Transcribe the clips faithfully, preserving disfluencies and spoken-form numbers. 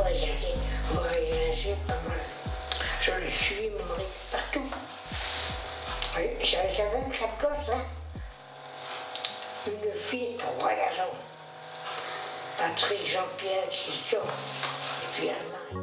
voyager, voyager pas mal. Je le suis, mon mari, partout. J'avais même quatre gosses, hein. Une fille et trois garçons. Patrick, Jean-Pierre, Christian, et puis Anne-Marie.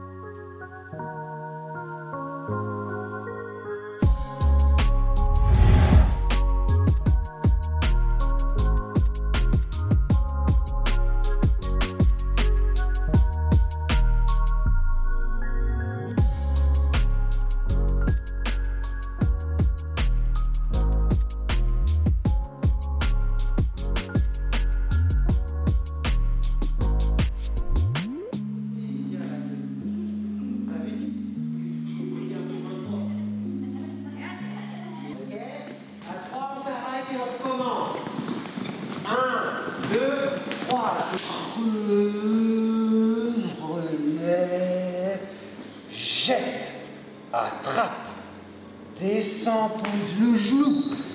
Creuse, relève, jette, attrape, descend, pose le genou,